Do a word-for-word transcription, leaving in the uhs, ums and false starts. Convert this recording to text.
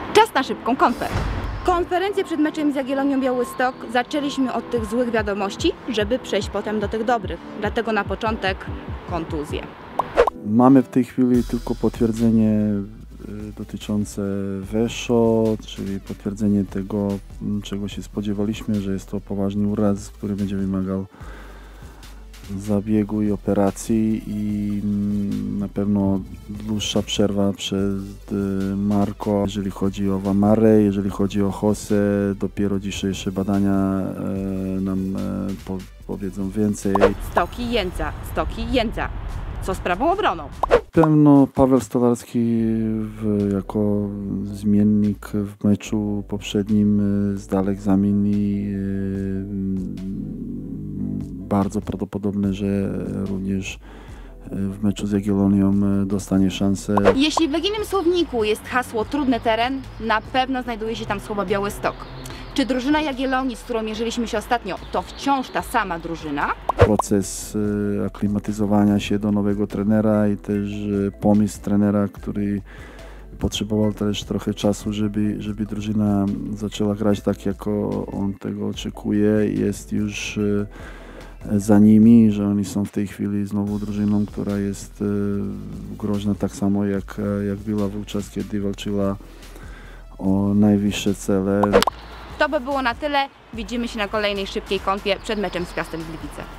Czas na szybką konfę. Konferencję przed meczem z Jagiellonią Białystok zaczęliśmy od tych złych wiadomości, żeby przejść potem do tych dobrych. Dlatego na początek kontuzje. Mamy w tej chwili tylko potwierdzenie dotyczące Weszo, czyli potwierdzenie tego, czego się spodziewaliśmy, że jest to poważny uraz, który będzie wymagał zabiegu i operacji i na pewno dłuższa przerwa przed Marco. Jeżeli chodzi o Wamarę, jeżeli chodzi o Jose, dopiero dzisiejsze badania nam powiedzą więcej. Stoki Jędza, Stoki Jędza. Co z prawą obroną? Pewno Paweł Stolarski w, jako zmiennik w meczu poprzednim zdał egzamin i bardzo prawdopodobne, że również w meczu z Jagiellonią dostanie szansę. Jeśli w legijnym słowniku jest hasło trudny teren, na pewno znajduje się tam słowo Białystok. Czy drużyna Jagiellonii, z którą mierzyliśmy się ostatnio, to wciąż ta sama drużyna? Proces aklimatyzowania się do nowego trenera i też pomysł trenera, który potrzebował też trochę czasu, żeby, żeby drużyna zaczęła grać tak, jak on tego oczekuje. Jest już za nimi, że oni są w tej chwili znowu drużyną, która jest groźna tak samo jak, jak była wówczas, kiedy walczyła o najwyższe cele. To by było na tyle. Widzimy się na kolejnej szybkiej konfie przed meczem z Piastem Gliwice.